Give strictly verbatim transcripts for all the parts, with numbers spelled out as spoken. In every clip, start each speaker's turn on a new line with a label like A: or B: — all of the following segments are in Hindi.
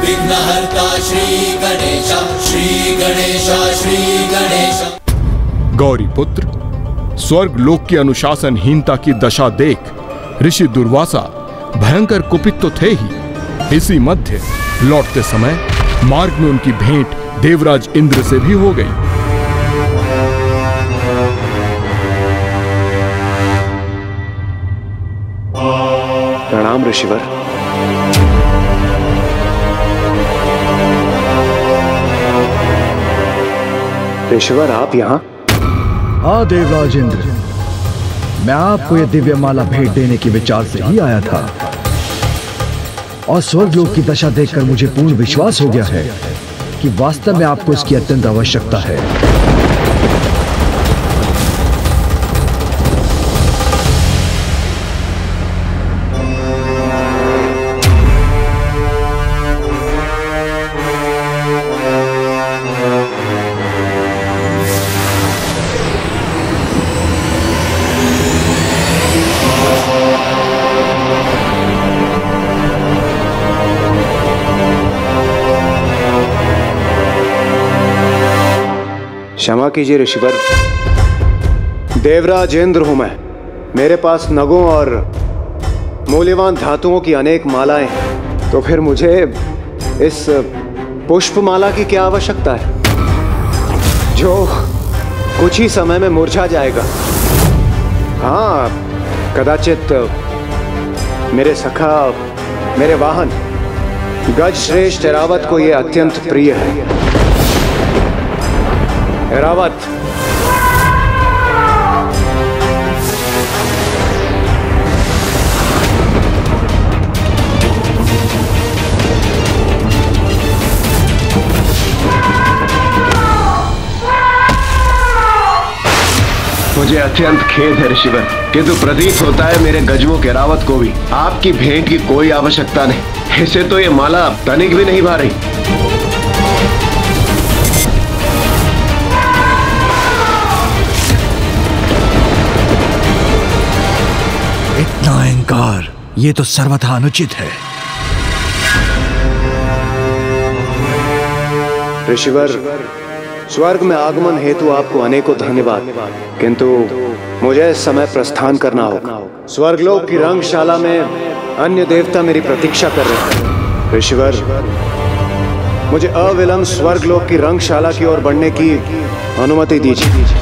A: विघ्नहर्ता श्री गणेश श्री गणेश श्री गणेश।
B: गौरी पुत्र, स्वर्ग लोक की अनुशासनहीनता की दशा देख ऋषि दुर्वासा भयंकर कुपित तो थे ही, इसी मध्य लौटते समय मार्ग में उनकी भेंट देवराज इंद्र से भी हो गई।
C: प्रणाम ऋषिवर। ऋषिवर आप यहाँ?
D: हाँ देवराज इंद्र, मैं आपको यह दिव्य माला भेंट देने के विचार से ही आया था और स्वर्गलोक की दशा देखकर मुझे पूर्ण विश्वास हो गया है कि वास्तव में आपको इसकी अत्यंत आवश्यकता है।
C: क्षमा कीजिए ऋषिवर, देवराज इंद्र हूं मैं। मेरे पास नगों और मूल्यवान धातुओं की अनेक मालाएं हैं, तो फिर मुझे इस पुष्पमाला की क्या आवश्यकता है जो कुछ ही समय में मुरझा जाएगा? हाँ, कदाचित मेरे सखा, मेरे वाहन गज श्रेष्ठ ऐरावत को यह अत्यंत प्रिय है। ऐरावत,
E: मुझे अत्यंत खेद है ऋषिवर, किंतु प्रतीत होता है मेरे गजवों के ऐरावत को भी आपकी भेंट की कोई आवश्यकता नहीं। इसे तो ये माला तनिक भी नहीं भा रही।
D: इतना अहंकार, ये तो सर्वथा अनुचित है।
C: ऋषिवर, स्वर्ग में आगमन हेतु आपको अनेकों धन्यवाद, किंतु मुझे इस समय प्रस्थान करना होगा। स्वर्गलोक की रंगशाला में अन्य देवता मेरी प्रतीक्षा कर रहे हैं। ऋषिवर, मुझे अविलंब स्वर्गलोक की रंगशाला की ओर बढ़ने की अनुमति दीजिए।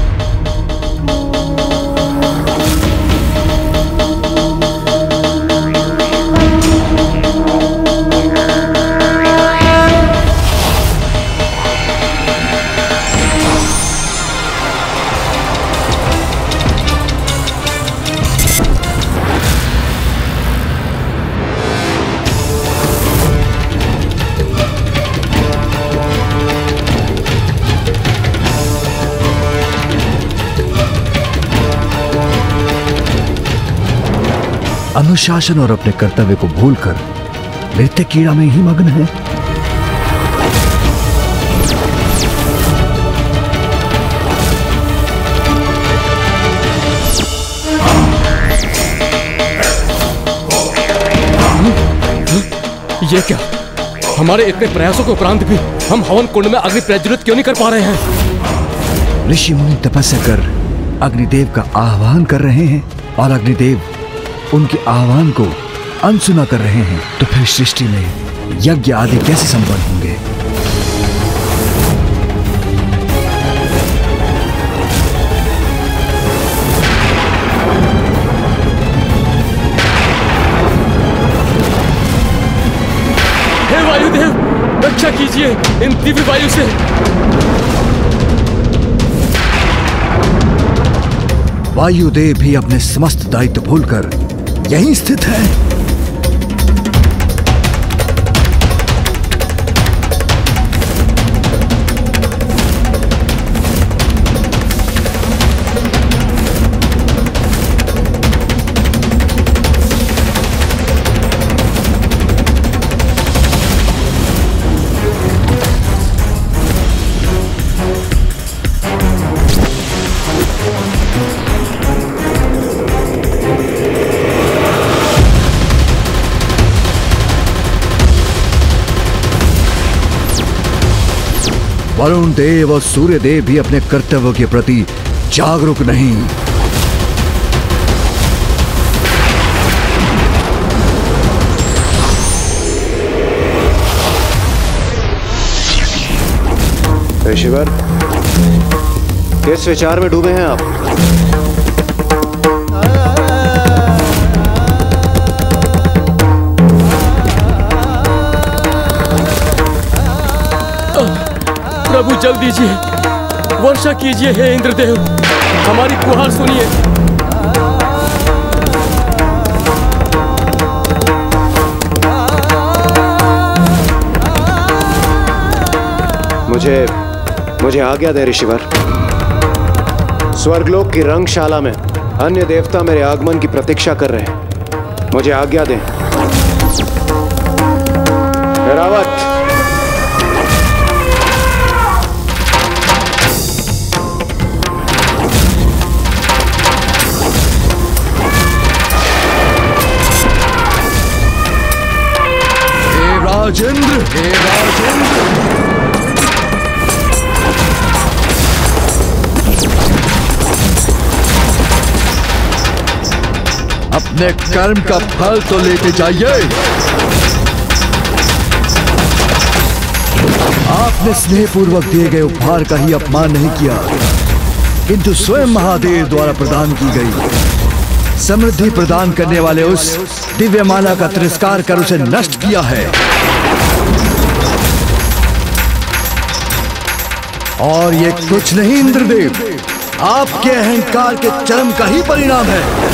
D: अनुशासन और अपने कर्तव्य को भूलकर नृत्य कीड़ा में ही मग्न है।
B: ये क्या? हमारे इतने प्रयासों के उपरांत भी हम हवन कुंड में अग्नि प्रज्वलित क्यों नहीं कर पा रहे हैं?
D: ऋषि मुनि तपस्या कर अग्निदेव का आह्वान कर रहे हैं और अग्निदेव उनके आह्वान को अनसुना कर रहे हैं, तो फिर सृष्टि में यज्ञ आदि कैसे संपन्न होंगे?
B: हे वायुदेव, रक्षा कीजिए इन दिव्य वायु से।
D: वायुदेव भी अपने समस्त दायित्व भूलकर यहीं स्थित है। वरुण देव और सूर्य देव भी अपने कर्तव्य के प्रति जागरूक नहीं।
C: ऋषिवर, किस विचार में डूबे हैं आप?
F: प्रभु जल दीजिए, वर्षा कीजिए हे इंद्रदेव, हमारी गुहार सुनिए।
C: मुझे मुझे आज्ञा दे ऋषिवर। स्वर्गलोक की रंगशाला में अन्य देवता मेरे आगमन की प्रतीक्षा कर रहे हैं। मुझे आज्ञा दें। रावत,
D: हे राजेंद्र, हे राजेंद्र, अपने कर्म का फल तो लेते जाइए। आपने स्नेहपूर्वक दिए गए उपहार का ही अपमान नहीं किया, किंतु स्वयं महादेव द्वारा प्रदान की गई समृद्धि प्रदान करने वाले उस दिव्य माला का तिरस्कार कर उसे नष्ट किया है। और ये कुछ नहीं इंद्रदेव, आपके अहंकार के चरम का ही परिणाम है,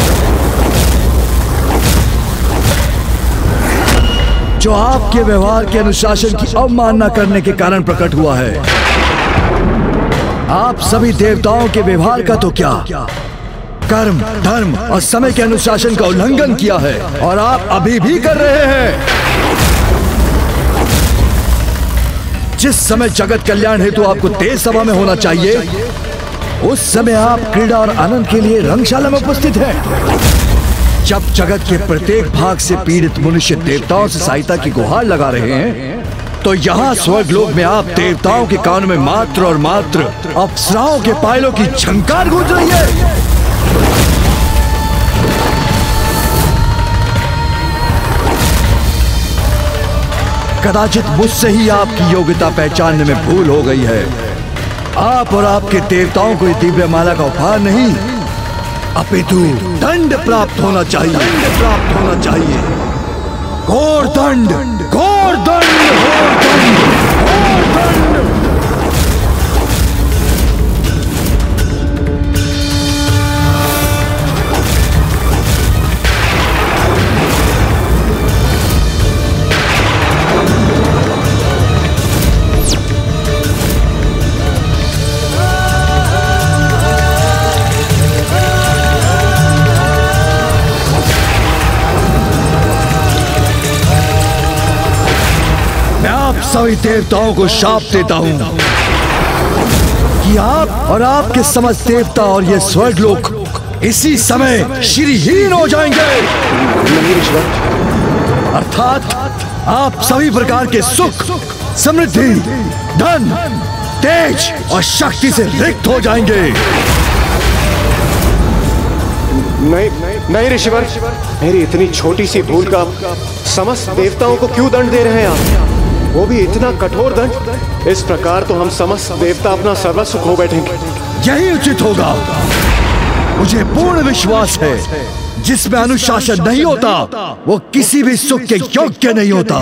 D: जो आपके व्यवहार के अनुशासन की अवमानना करने के कारण प्रकट हुआ है। आप सभी देवताओं के व्यवहार का तो क्या, कर्म, धर्म और समय के अनुशासन का उल्लंघन किया है, और आप अभी भी कर रहे हैं। जिस समय जगत कल्याण हेतु आपको तेज सभा में होना चाहिए, उस समय आप क्रीड़ा और आनंद के लिए रंगशाला में उपस्थित हैं। जब जगत के प्रत्येक भाग से पीड़ित मनुष्य देवताओं से सहायता की गुहार लगा रहे हैं, तो यहाँ स्वर्गलोक में आप देवताओं के कानों में मात्र और मात्र अप्सराओं के पायलों की झंकार गूंज रही है। कदाचित मुझसे ही आपकी योग्यता पहचानने में भूल हो गई है। आप और आपके देवताओं को दिव्य माला का उपहार नहीं, अपितु दंड प्राप्त होना चाहिए, दंड प्राप्त होना चाहिए। घोर दंड, घोर दंड, घोर दंड, घोर दंड। सभी देवताओं को शाप देता हूं कि आप और आपके समस्त देवता और ये स्वर्गलोक इसी समय श्रीहीन हो जाएंगे। अर्थात आप सभी प्रकार के सुख, समृद्धि, धन, तेज और शक्ति से रिक्त हो जाएंगे।
C: नहीं नहीं ऋषिवर, मेरी इतनी छोटी सी भूल का समस्त देवताओं को क्यों दंड दे रहे हैं आप? वो भी इतना कठोर दंड। इस प्रकार तो हम समस्त देवता अपना सर्वस्व खो बैठेंगे।
D: यही उचित होगा। मुझे पूर्ण विश्वास है, जिसमें अनुशासन नहीं होता वो किसी भी सुख के योग्य नहीं होता।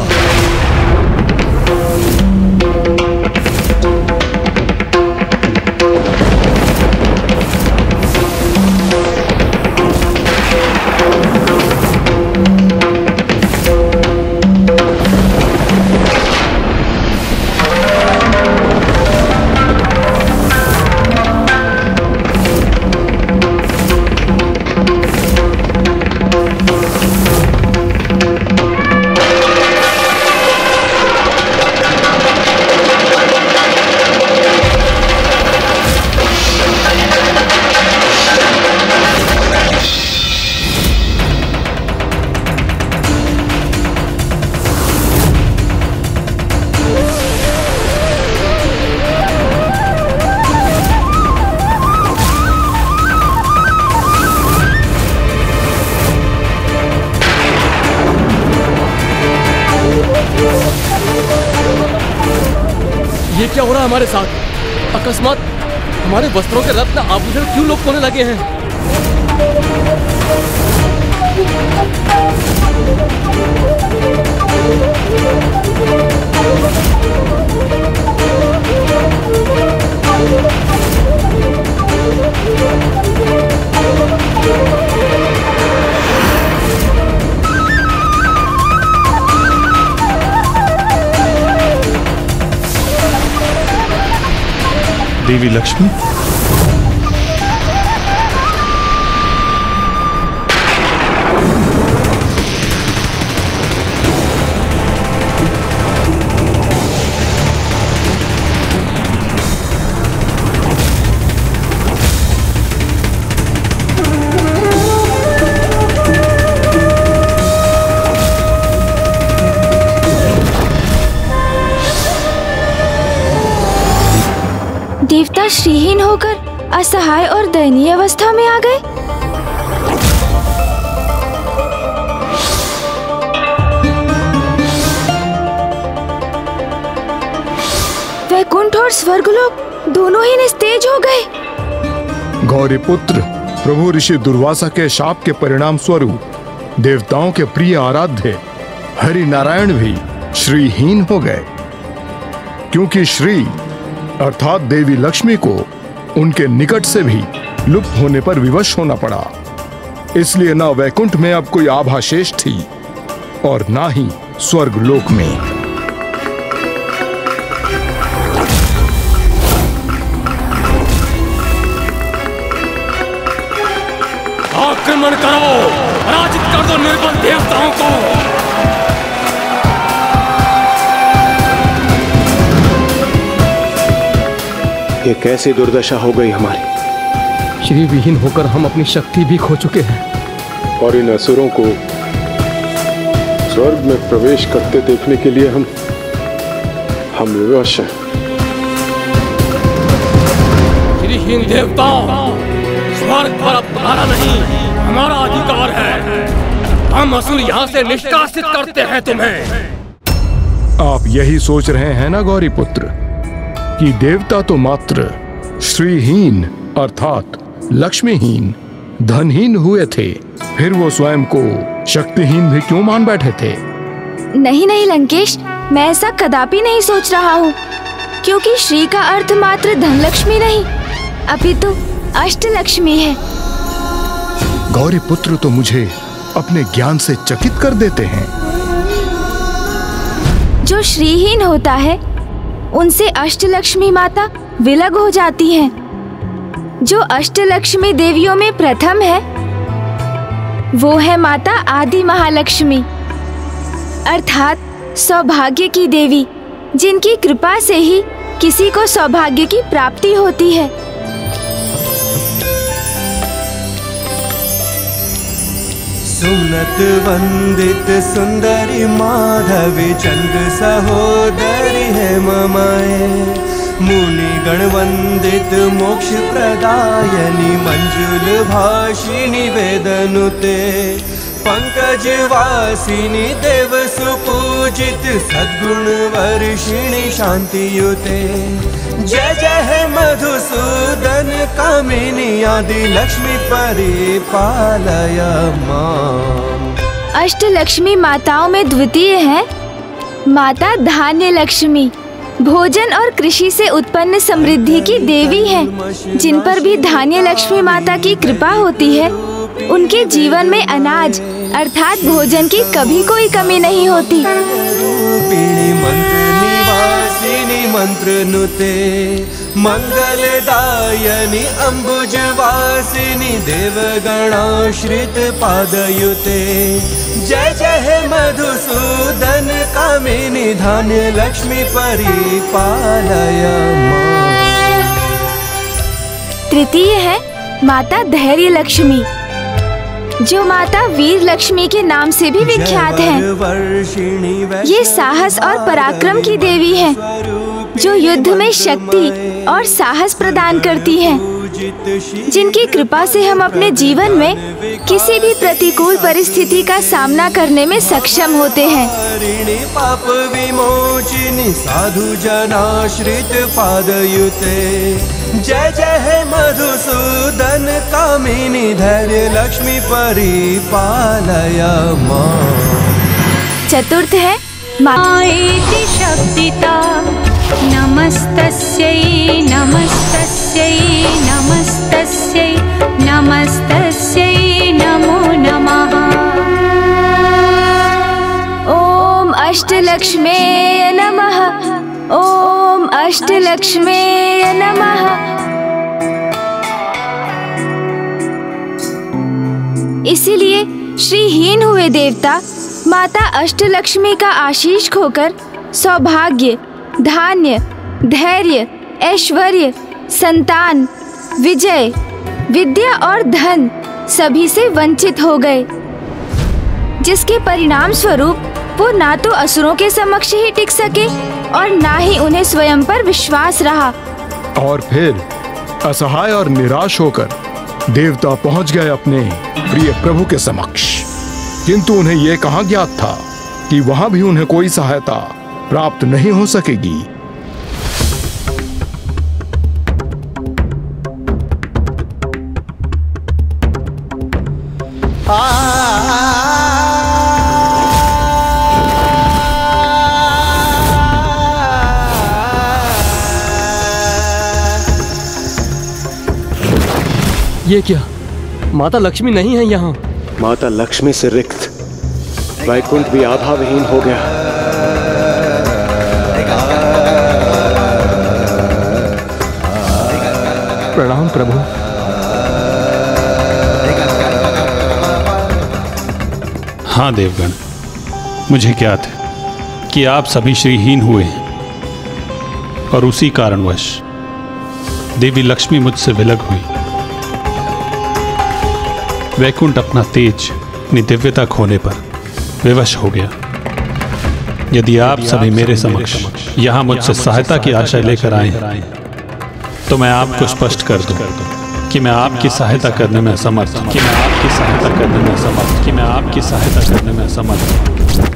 F: ये क्या हो रहा है हमारे साथ? अकस्मात हमारे वस्त्रों के रत्न आभूषण क्यों लोप होने लगे हैं?
G: देवी लक्ष्मी,
H: देवता श्रीहीन होकर असहाय और दयनीय अवस्था में आ गए। वैकुंठ और स्वर्गलोक दोनों ही निस्तेज हो गए।
B: गौरी पुत्र प्रभु ऋषि दुर्वासा के शाप के परिणाम स्वरूप देवताओं के प्रिय आराध्य हरि नारायण भी श्रीहीन हो गए, क्योंकि श्री अर्थात देवी लक्ष्मी को उनके निकट से भी लुप्त होने पर विवश होना पड़ा। इसलिए न वैकुंठ में अब कोई आभा शेष थी और ना ही स्वर्ग लोक में।
F: आक्रमण करो, पराजित कर दो निर्बल देवताओं को।
C: ये कैसी दुर्दशा हो गई हमारी।
F: श्री विहीन होकर हम अपनी शक्ति भी खो चुके हैं
I: और इन असुरों को स्वर्ग में प्रवेश करते देखने के लिए हम हम विवश हैं।
F: श्रीहीन देवताओं, स्वर्ग पर अब हमारा नहीं, हमारा अधिकार है। हम असुर यहाँ से निष्कासित करते हैं तुम्हें।
B: आप यही सोच रहे हैं ना गौरी पुत्र कि देवता तो मात्र श्रीहीन अर्थात लक्ष्मीहीन, धनहीन हुए थे, फिर वो स्वयं को शक्तिहीन भी क्यों मान बैठे थे?
H: नहीं नहीं लंकेश, मैं ऐसा कदापि नहीं सोच रहा हूँ, क्योंकि श्री का अर्थ मात्र धनलक्ष्मी नहीं अपितु अष्टलक्ष्मी है।
B: गौरी पुत्र तो मुझे अपने ज्ञान से चकित कर देते हैं।
H: जो श्रीहीन होता है उनसे अष्टलक्ष्मी माता विलग हो जाती हैं। जो अष्टलक्ष्मी देवियों में प्रथम है वो है माता आदि महालक्ष्मी अर्थात सौभाग्य की देवी, जिनकी कृपा से ही किसी को सौभाग्य की प्राप्ति होती है।
J: सुनत वंदित सुंदरी माधवी चंद्र सहोदरी है ममाए, मुनि गण वंदित मोक्ष प्रदायनी मंजुल भाषिणी वेदनुते, पंकज वासिनी देव सुपूजित सद्गुण वर्षिणी शांतियुते। जय जय है मधुसूदन कामिनी आदि लक्ष्मी परिपालय मां।
H: अष्टलक्ष्मी माताओं में द्वितीय है माता धान्य लक्ष्मी, भोजन और कृषि से उत्पन्न समृद्धि की देवी है। जिन पर भी धान्य लक्ष्मी माता की कृपा होती है उनके जीवन में अनाज अर्थात भोजन की कभी कोई कमी नहीं होती।
J: मंत्र निवासिनी मंत्र नुते, मंगलदायनी अंबुज वासिनी देवगणाश्रित पादयुते। जय जय है मधुसूदन कामिनी धान्य लक्ष्मी परिपालय मां।
H: तृतीय है माता धैर्य लक्ष्मी, जो माता वीर लक्ष्मी के नाम से भी विख्यात है। ये साहस और पराक्रम की देवी है, जो युद्ध में शक्ति और साहस प्रदान करती है। जिनकी कृपा से हम अपने जीवन में किसी भी प्रतिकूल परिस्थिति का सामना करने में सक्षम होते हैं।
J: पाप विमोचिनी साधु जनाश्रित पादयुते जय जय हे मधुसूदन कामिनी धैर्य लक्ष्मी परिपालय मां।
H: चतुर्थ है
G: माएति शब्दिता नमस्तस्यै नमस्तस्यै नमस्तस्यै नमस्तस्यै नमो नमः।
H: ओम अष्टलक्ष्मे नमः। ओम अष्टलक्ष्मे नमः। इसीलिए श्रीहीन हुए देवता माता अष्टलक्ष्मी का आशीष खोकर सौभाग्य, धान्य, धैर्य, ऐश्वर्य, संतान, विजय, विद्या और धन सभी से वंचित हो गए, जिसके परिणाम स्वरूप वो ना तो असुरों के समक्ष ही टिक सके और ना ही उन्हें स्वयं पर विश्वास रहा।
B: और फिर असहाय और निराश होकर देवता पहुंच गए अपने प्रिय प्रभु के समक्ष, किंतु उन्हें यह कहाँ ज्ञात था कि वहां भी उन्हें कोई सहायता प्राप्त नहीं हो सकेगी।
F: ये क्या? माता लक्ष्मी नहीं है यहाँ।
C: माता लक्ष्मी से रिक्त वैकुंठ भी आभाविहीन हो गया।
F: प्रणाम प्रभु।
K: हाँ देवगण, मुझे ज्ञात है कि आप सभी श्रीहीन हुए हैं और उसी कारणवश देवी लक्ष्मी मुझसे विलग हुई। वैकुंठ अपना तेज, अपनी दिव्यता खोने पर विवश हो गया। यदि आप सभी मेरे समक्ष यहाँ मुझसे सहायता की आशा लेकर आए हैं, तो मैं आपको स्पष्ट कर दूं कि मैं आपकी सहायता करने में असमर्थ हूं, कि मैं आपकी सहायता करने में असमर्थ, कि मैं आपकी सहायता करने में असमर्थ हूं।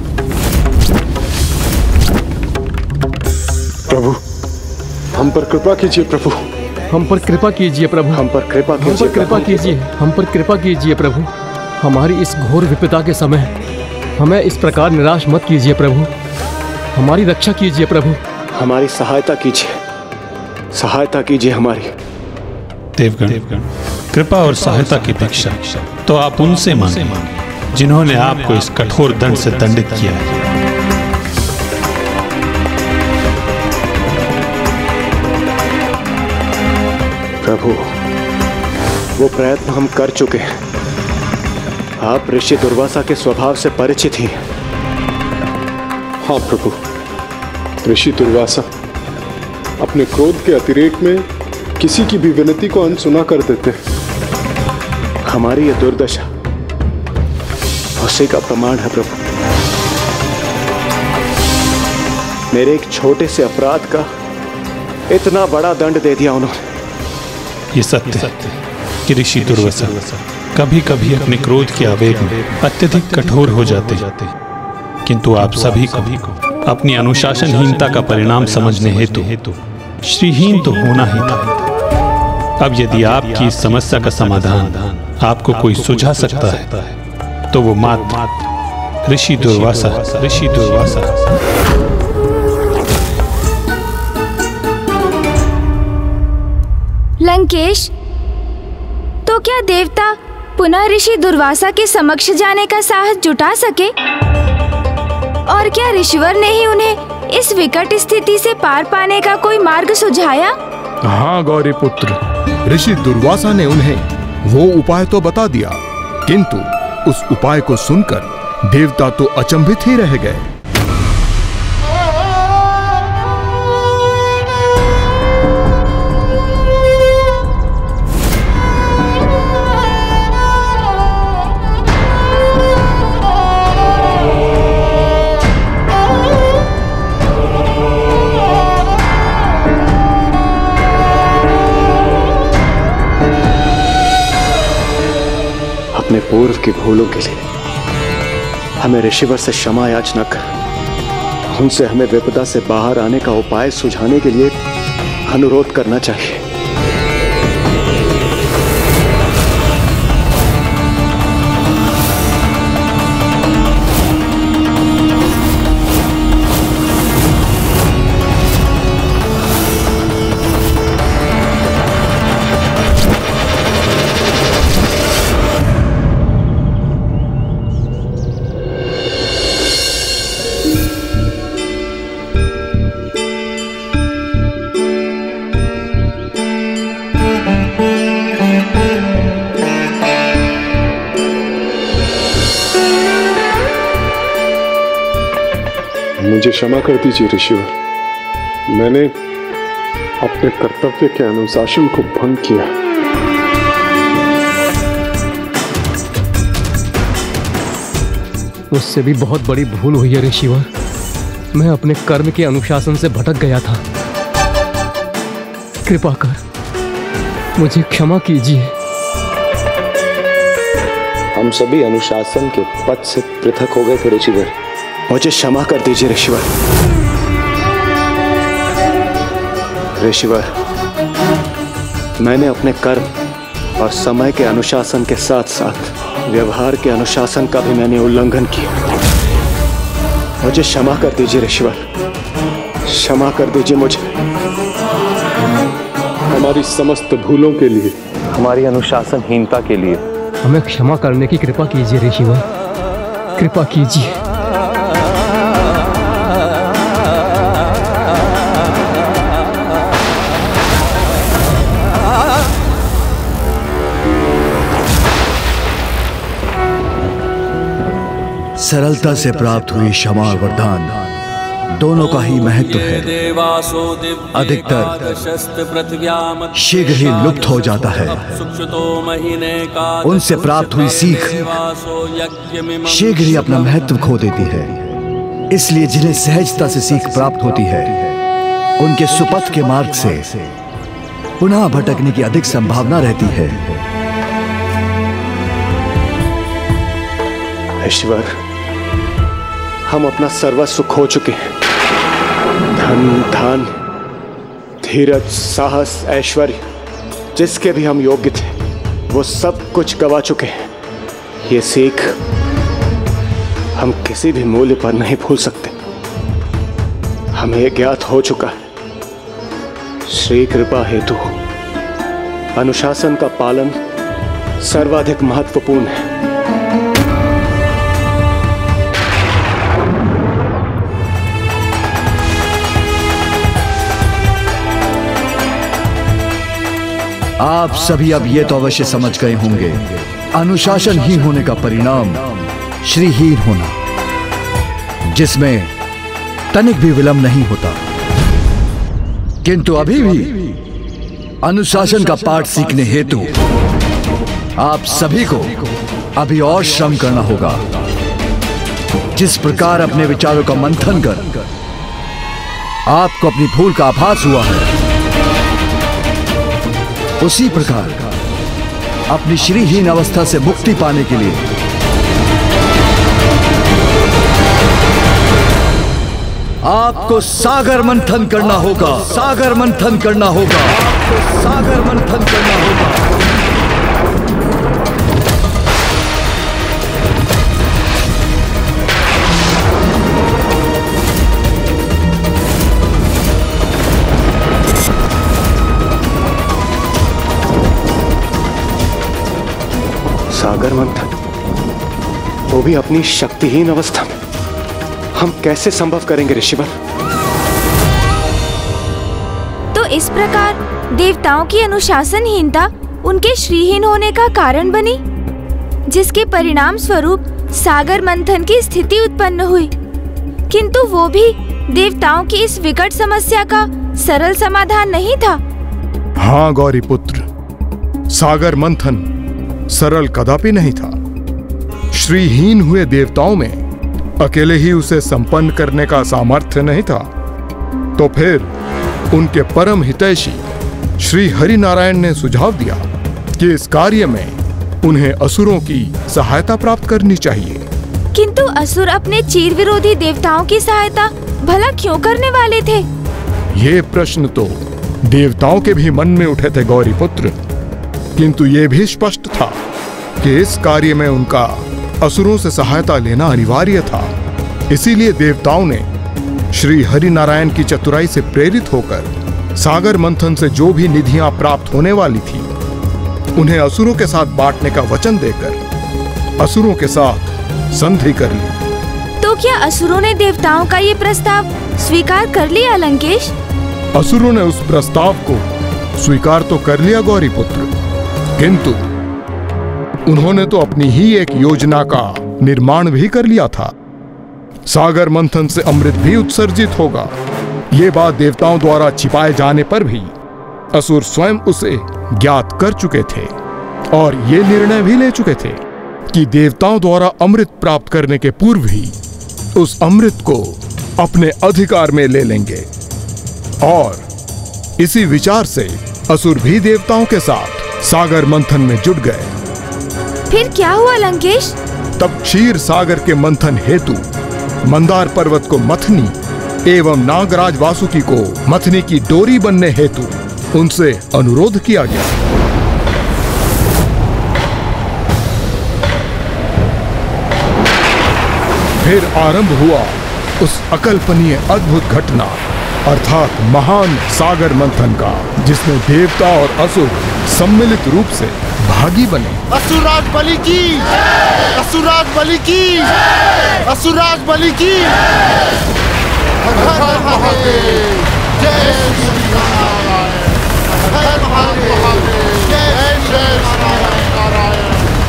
I: प्रभु, हम पर कृपा कीजिए प्रभु।
F: हम पर कृपा कीजिए प्रभु।
C: हम पर कृपा
F: हम पर कृपा कीजिए। हम पर कृपा कीजिए प्रभु। हमारी इस घोर विपदा के समय हमें इस प्रकार निराश मत कीजिए प्रभु। हमारी रक्षा कीजिए प्रभु।
C: हमारी सहायता कीजिए, सहायता कीजिए हमारी।
K: देवगण, कृपा और सहायता की भिक्षा तो आप उनसे मांगे जिन्होंने आपको इस कठोर दंड से दंडित किया है।
C: प्रभु, वो प्रयत्न हम कर चुके हैं। आप ऋषि दुर्वासा के स्वभाव से परिचित ही हैं।
I: हाँ प्रभु, ऋषि दुर्वासा अपने क्रोध के अतिरेक में किसी की भी विनती को अनसुना कर देते।
C: हमारी ये दुर्दशा उसी का प्रमाण है प्रभु। मेरे एक छोटे से अपराध का इतना बड़ा दंड दे दिया उन्होंने।
K: ये सत्य है कि ऋषि दुर्वासा कभी कभी अपने क्रोध के आवेग में अत्यधिक कठोर हो जाते जाते किंतु आप सभी को अपनी अनुशासनहीनता का परिणाम समझने हेतु श्रीहीन तो होना ही था। अब यदि आपकी इस समस्या का समाधान आपको कोई सुझा सकता है तो वो मात्र ऋषि दुर्वासा ऋषि दुर्वासा
H: लंकेश, तो क्या देवता पुनः ऋषि दुर्वासा के समक्ष जाने का साहस जुटा सके? और क्या ऋषिवर ने ही उन्हें इस विकट स्थिति से पार पाने का कोई मार्ग सुझाया?
B: हाँ गौरी पुत्र, ऋषि दुर्वासा ने उन्हें वो उपाय तो बता दिया, किंतु उस उपाय को सुनकर देवता तो अचंभित ही रह गए।
C: अपने पूर्व की भूलों के लिए हमें ऋषिवर से क्षमा याचना कर उनसे हमें विपदा से बाहर आने का उपाय सुझाने के लिए अनुरोध करना चाहिए।
I: मुझे क्षमा कर दीजिए ऋषिवर, मैंने अपने कर्तव्य के अनुशासन को भंग किया।
F: मुझसे भी बहुत बड़ी भूल हुई है ऋषिवर। मैं अपने कर्म के अनुशासन से भटक गया था। कृपा कर मुझे क्षमा कीजिए।
E: हम सभी अनुशासन के पथ से पृथक हो गए थे ऋषिवर।
C: मुझे क्षमा कर दीजिए ऋषिवर। ऋषिवर, मैंने अपने कर्म और समय के अनुशासन के साथ साथ व्यवहार के अनुशासन का भी मैंने उल्लंघन किया। मुझे क्षमा कर दीजिए ऋषिवर, क्षमा कर दीजिए मुझे।
I: हमारी समस्त भूलों के लिए,
E: हमारी अनुशासनहीनता के लिए
F: हमें क्षमा करने की कृपा कीजिए ऋषिवर, कृपा कीजिए।
D: सरलता से प्राप्त हुई क्षमा और वरदान दोनों का ही महत्व है। अधिकतर शीघ्र ही लुप्त हो जाता है। उनसे प्राप्त हुई सीख शीघ्र ही अपना महत्व खो देती है। इसलिए जिन्हें सहजता से सीख प्राप्त होती है, उनके सुपथ के मार्ग से पुनः भटकने की अधिक संभावना रहती है।
C: ईश्वर, हम अपना सर्वस्व खो चुके हैं। धन, धान, धीरज, साहस, ऐश्वर्य, जिसके भी हम योग्य थे, वो सब कुछ गवा चुके हैं। ये सीख हम किसी भी मूल्य पर नहीं भूल सकते। हमें यह ज्ञात हो चुका है, श्री कृपा हेतु अनुशासन का पालन सर्वाधिक महत्वपूर्ण है।
D: आप सभी अब ये तो अवश्य समझ गए होंगे, अनुशासनहीन होने का परिणाम श्रीहीन होना, जिसमें तनिक भी विलंब नहीं होता। किंतु अभी भी अनुशासन का पाठ सीखने हेतु आप सभी को अभी और श्रम करना होगा। जिस प्रकार अपने विचारों का मंथन कर आपको अपनी भूल का आभास हुआ है, उसी प्रकार अपनी श्रीहीन अवस्था से मुक्ति पाने के लिए आपको सागर मंथन करना होगा। सागर मंथन करना होगा। आपको सागर मंथन करना होगा।
C: सागर मंथन, वो भी अपनी शक्तिहीन अवस्था में, हम कैसे संभव करेंगे ऋषिवर?
H: तो इस प्रकार देवताओं की अनुशासनहीनता उनके श्रीहीन होने का कारण बनी, जिसके परिणाम स्वरूप सागर मंथन की स्थिति उत्पन्न हुई। किंतु वो भी देवताओं की इस विकट समस्या का सरल समाधान नहीं था।
B: हाँ गौरी पुत्र, सागर मंथन सरल कदापि नहीं था। श्रीहीन हुए देवताओं में अकेले ही उसे संपन्न करने का सामर्थ्य नहीं था। तो फिर उनके परम हितैषी श्री हरि नारायण ने सुझाव दिया कि इस कार्य में उन्हें असुरों की सहायता प्राप्त करनी चाहिए।
H: किंतु असुर अपने चीर विरोधी देवताओं की सहायता भला क्यों करने वाले थे?
B: ये प्रश्न तो देवताओं के भी मन में उठे थे गौरी पुत्र, किंतु ये भी स्पष्ट था कि इस कार्य में उनका असुरों से सहायता लेना अनिवार्य था। इसीलिए देवताओं ने श्री हरि नारायण की चतुराई से प्रेरित होकर सागर मंथन से जो भी निधियां प्राप्त होने वाली थी उन्हें असुरों के साथ बांटने का वचन देकर असुरों के साथ संधि कर ली।
H: तो क्या असुरों ने देवताओं का ये प्रस्ताव स्वीकार कर लिया लंकेश?
B: असुरों ने उस प्रस्ताव को स्वीकार तो कर लिया गौरी पुत्र, किंतु उन्होंने तो अपनी ही एक योजना का निर्माण भी कर लिया था। सागर मंथन से अमृत भी उत्सर्जित होगा, ये बात देवताओं द्वारा छिपाए जाने पर भी असुर स्वयं उसे ज्ञात कर चुके थे और ये निर्णय भी ले चुके थे कि देवताओं द्वारा अमृत प्राप्त करने के पूर्व ही उस अमृत को अपने अधिकार में ले लेंगे। और इसी विचार से असुर भी देवताओं के साथ सागर मंथन में जुट गए।
H: फिर क्या हुआ लंकेश?
B: तब क्षीर सागर के मंथन हेतु मंदार पर्वत को मथनी एवं नागराज वासुकी को मथनी की डोरी बनने हेतु उनसे अनुरोध किया गया। फिर आरंभ हुआ उस अकल्पनीय अद्भुत घटना अर्थात महान सागर मंथन का, जिसमें देवता और असुर सम्मिलित रूप से भागी बने।
L: असुराज बलि की, असुराज बलि की, असुराज बलि की। हर हर महादेव, जय श्री नारायण। हर हर महादेव, जय जय नारायण।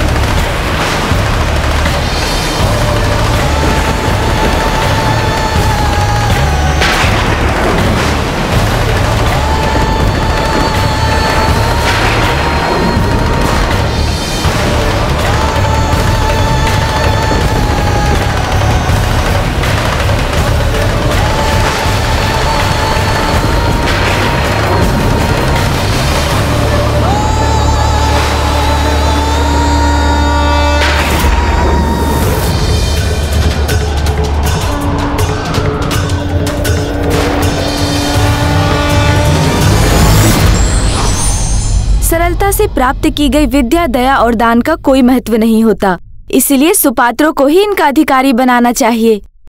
H: सरलता से प्राप्त की गई विद्या, दया और दान का कोई महत्व नहीं होता, इसलिए सुपात्रों को ही इनका अधिकारी बनाना चाहिए।